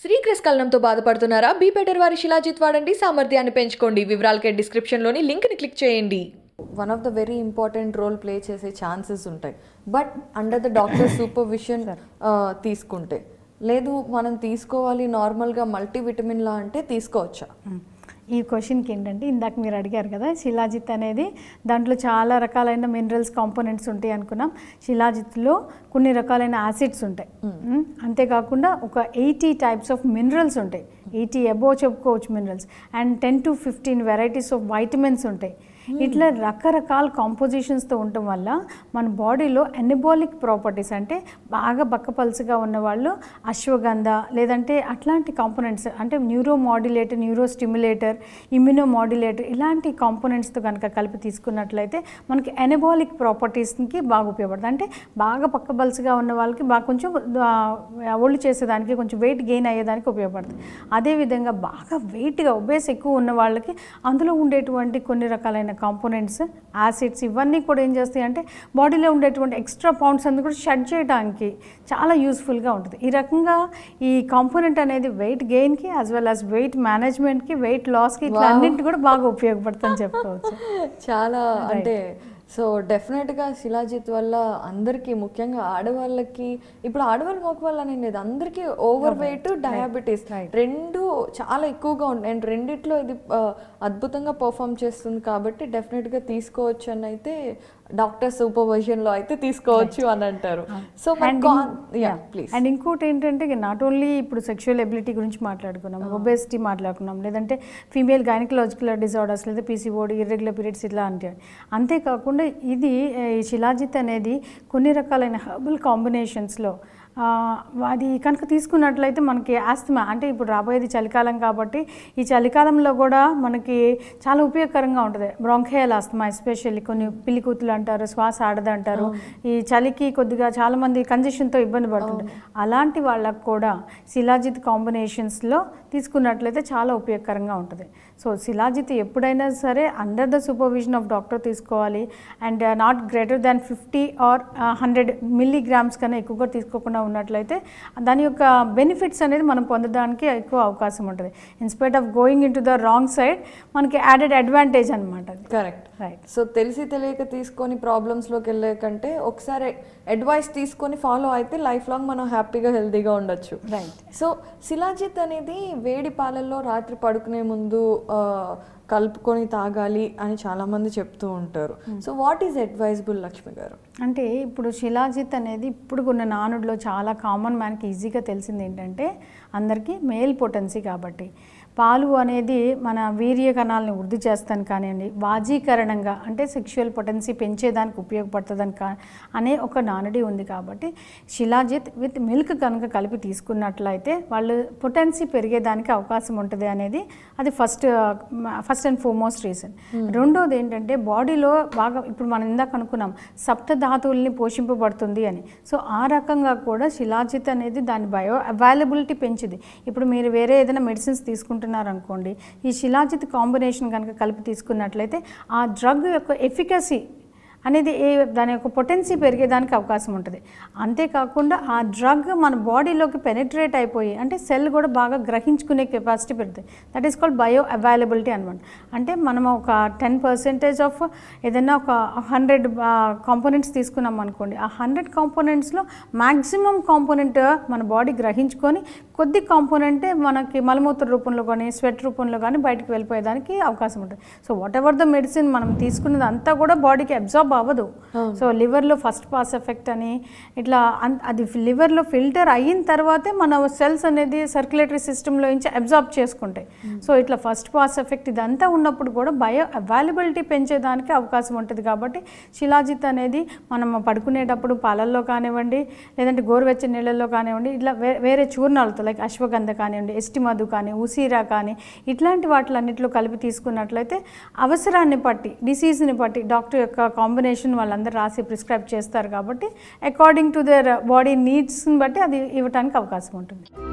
శ్రీకృష్ణకలనంతో బాధపడుతున్నారా? Be better వారి శిలాజిత్ వాడండి, సామర్థ్యాన్ని పెంచుకోండి. వివరాలకే డిస్క్రిప్షన్లోని లింక్ని క్లిక్ చేయండి. One of the very important role play చేసే ఛాన్సెస్ ఉంటాయి. But under the doctor supervision తీసుకుంటే, లేదు మనం తీసుకోవాలి నార్మల్గా మల్టీవిటమిన్లా అంటే తీసుకోవచ్చా? ఈ క్వశ్చన్కి ఏంటంటే, ఇందాక మీరు అడిగారు కదా, శిలాజిత్ అనేది దాంట్లో చాలా రకాలైన మినరల్స్ కాంపోనెంట్స్ ఉంటాయి అనుకున్నాం. శిలాజిత్లో కొన్ని రకాలైన యాసిడ్స్ ఉంటాయి, అంతేకాకుండా ఒక 80 టైప్స్ ఆఫ్ మినరల్స్ ఉంటాయి. 80 అబోవ్ చెప్పుకోవచ్చు minerals. And 10 to 15 varieties of vitamins ఉంటాయి. ఇట్లా రకరకాల కాంపోజిషన్స్తో ఉండటం వల్ల మన బాడీలో ఎనబాలిక్ ప్రాపర్టీస్, అంటే బాగా బక్కపల్సుగా ఉన్నవాళ్ళు అశ్వగంధ లేదంటే అట్లాంటి కాంపోనెంట్స్, అంటే neuro modulator, neuro stimulator, immuno modulator, ఇలాంటి కాంపోనెంట్స్తో కనుక కలిపి తీసుకున్నట్లయితే మనకి ఎనబాలిక్ ప్రాపర్టీస్కి బాగా ఉపయోగపడుతుంది. అంటే బాగా బక్కపల్సుగా ఉన్న వాళ్ళకి బాగా కొంచెం ఒళ్ళు చేసేదానికి, కొంచెం వెయిట్ గెయిన్ అయ్యేదానికి ఉపయోగపడుతుంది. అదేవిధంగా బాగా వెయిట్గా ఒబేస్ ఎక్కువ ఉన్న వాళ్ళకి అందులో ఉండేటువంటి కొన్ని రకాలైన కాంపోనెంట్స్, యాసిడ్స్, ఇవన్నీ కూడా ఏం చేస్తాయి అంటే బాడీలో ఉండేటువంటి ఎక్స్ట్రా పౌండ్స్ అన్ని కూడా షెడ్ చేయడానికి చాలా యూస్ఫుల్గా ఉంటుంది. ఈ రకంగా ఈ కాంపోనెంట్ అనేది వెయిట్ గెయిన్కి యాజ్ వెల్ యాజ్ వెయిట్ మేనేజ్మెంట్కి, వెయిట్ లాస్కి, ఇట్లా అన్నింటి కూడా బాగా ఉపయోగపడుతుందని చెప్పుకోవచ్చు. చాలా అంటే సో డెఫినెట్గా శిలాజిత్ వల్ల అందరికీ, ముఖ్యంగా ఆడవాళ్ళకి, ఇప్పుడు ఆడవాళ్ళు మగవాళ్ళు అనేది లేదు, అందరికీ ఓవర్ వెయిట్, డయాబెటీస్ రెండు చాలా ఎక్కువగా ఉంటాయి. అండ్ రెండిట్లో ఇది అద్భుతంగా పర్ఫామ్ చేస్తుంది కాబట్టి డెఫినెట్గా తీసుకోవచ్చు అని అయితే డాక్టర్ సూపర్విజన్లో అయితే తీసుకోవచ్చు అని అంటారు. So please. అండ్ ఇంకోటి ఏంటంటే, నాట్ ఓన్లీ ఇప్పుడు సెక్షువల్ ఎబిలిటీ గురించి మాట్లాడుకున్నాం, ఒబేసిటీ మాట్లాడుకున్నాం, లేదంటే ఫీమేల్ గైనకలాజికల్ డిజార్డర్స్, లేదా పీసీఓడి, ఇర్రెగ్యులర్ పీరియడ్స్, ఇట్లా అంటే. అంతేకాకుండా ఇది శిలాజిత్ అనేది కొన్ని రకాలైన హెర్బల్ కాంబినేషన్స్లో అది కనుక తీసుకున్నట్లయితే మనకి ఆస్తమా, అంటే ఇప్పుడు రాబోయేది చలికాలం కాబట్టి ఈ చలికాలంలో కూడా మనకి చాలా ఉపయోగకరంగా ఉంటుంది. బ్రాంకియల్ ఆస్తమా ఎస్పెషల్లీ, కొన్ని పిల్లికూతులు అంటారు, శ్వాస ఆడదంటారు, ఈ చలికి కొద్దిగా చాలామంది కంజెషన్తో ఇబ్బంది పడుతుంటారు. అలాంటి వాళ్ళకు కూడా శిలాజిత్ కాంబినేషన్స్లో తీసుకున్నట్లయితే చాలా ఉపయోగకరంగా ఉంటుంది. సో శిలాజిత్ ఎప్పుడైనా సరే under the supervision of doctor తీసుకోవాలి. And not greater than 50 or 100 milligrams కన్నా ఎక్కువగా తీసుకోకుండా ఉన్నట్లయితే దాని యొక్క బెనిఫిట్స్ అనేది మనం పొందడానికి ఎక్కువ అవకాశం ఉంటుంది. In spite of going in to the wrong side మనకి యాడెడ్ అడ్వాంటేజ్ అనమాట. Correct, right. సో తెలిసి తెలియక తీసుకొని ప్రాబ్లమ్స్లోకి వెళ్ళే కంటే ఒకసారి అడ్వైస్ తీసుకొని ఫాలో అయితే లైఫ్ లాంగ్ మనం హ్యాపీగా హెల్తీగా ఉండొచ్చు. రైట్. సో శిలాజిత్ అనేది వేడి పాలల్లో రాత్రి పడుకునే ముందు కలుపుకొని తాగాలి అని చాలామంది చెప్తూ ఉంటారు. So what is advisable, Lakshmi గారు? అంటే ఇప్పుడు శిలాజిత్ అనేది ఇప్పుడు ఉన్న నానుడిలో చాలా కామన్, మనకి ఈజీగా తెలిసింది ఏంటంటే అందరికీ మేల్ పొటెన్సీ కాబట్టి పాలు అనేది మన వీర్య కణాలను వృద్ధి చేస్తాను కానివ్వండి, వాజీకరణంగా అంటే సెక్షువల్ పొటెన్సీ పెంచేదానికి ఉపయోగపడుతుందని అనే ఒక నానుడి ఉంది. కాబట్టి శిలాజిత్ విత్ మిల్క్ కనుక కలిపి తీసుకున్నట్లయితే వాళ్ళు పొటెన్సీ పెరిగేదానికి అవకాశం ఉంటుంది అనేది అది ఫస్ట్ అండ్ ఫార్మోస్ట్ రీజన్. రెండోది ఏంటంటే బాడీలో బాగా, ఇప్పుడు మనం ఇందాక అనుకున్నాం సప్తధాతువుల్ని పోషింపబడుతుంది అని. సో ఆ రకంగా కూడా శిలాజిత్ అనేది దాని బయో అవైలబిలిటీ పెంచింది. ఇప్పుడు మీరు వేరే ఏదైనా మెడిసిన్స్ తీసుకుంటున్నారనుకోండి, ఈ శిలాజిత్ కాంబినేషన్ కనుక కలిపి తీసుకున్నట్లయితే ఆ డ్రగ్ యొక్క ఎఫికసీ అనేది దాని యొక్క పొటెన్సీ పెరిగేదానికి అవకాశం ఉంటుంది. అంతేకాకుండా ఆ డ్రగ్ మన బాడీలోకి పెనిట్రేట్ అయిపోయి, అంటే సెల్ కూడా బాగా గ్రహించుకునే కెపాసిటీ పెరుగుతుంది. That is called bioavailability అనమాట. అంటే మనం ఒక 10% ఆఫ్ ఏదైనా ఒక 100 కాంపోనెంట్స్ తీసుకున్నాం అనుకోండి, ఆ 100 కాంపోనెంట్స్లో మ్యాక్సిమం కాంపోనెంట్ మన బాడీ గ్రహించుకొని కొద్ది కాంపోనెంటే మనకి మలమూత్ర రూపంలో కానీ స్వెట్ రూపంలో కానీ బయటకు వెళ్ళిపోయేదానికి అవకాశం ఉంటుంది. So whatever the medicine మనం తీసుకున్నది అంతా కూడా బాడీకి అబ్జార్బ్ అవ్వదు. సో లివర్లో ఫస్ట్ పాస్ ఎఫెక్ట్ అని ఇట్లా అది లివర్లో ఫిల్టర్ అయిన తర్వాతే మన సెల్స్ అనేది సర్క్యులేటరీ సిస్టంలో నుంచి అబ్జార్బ్ చేసుకుంటాయి. సో ఇట్లా ఫస్ట్ పాస్ ఎఫెక్ట్ ఇదంతా ఉన్నప్పుడు కూడా బయో అవైలబిలిటీ పెంచేదానికి అవకాశం ఉంటుంది. కాబట్టి శిలాజిత్ అనేది మనం పడుకునేటప్పుడు పాలల్లో కానివ్వండి, లేదంటే గోరువెచ్చని నీళ్ళల్లో కానివ్వండి, ఇట్లా వేరే చూర్ణాలతో లైక్ అశ్వగంధ కానివ్వండి, ఎస్టిమధు కానీ, ఉసిరా కానీ, ఇట్లాంటి వాటిలన్నింటిలో కలిపి తీసుకున్నట్లయితే అవసరాన్ని బట్టి, డిసీజ్ని బట్టి డాక్టర్ యొక్క కాంబినేషన్ వాళ్ళందరూ రాసి ప్రిస్క్రైబ్ చేస్తారు. కాబట్టి అకార్డింగ్ టు దేర్ బాడీ నీడ్స్ని బట్టి అది ఇవ్వడానికి అవకాశం ఉంటుంది.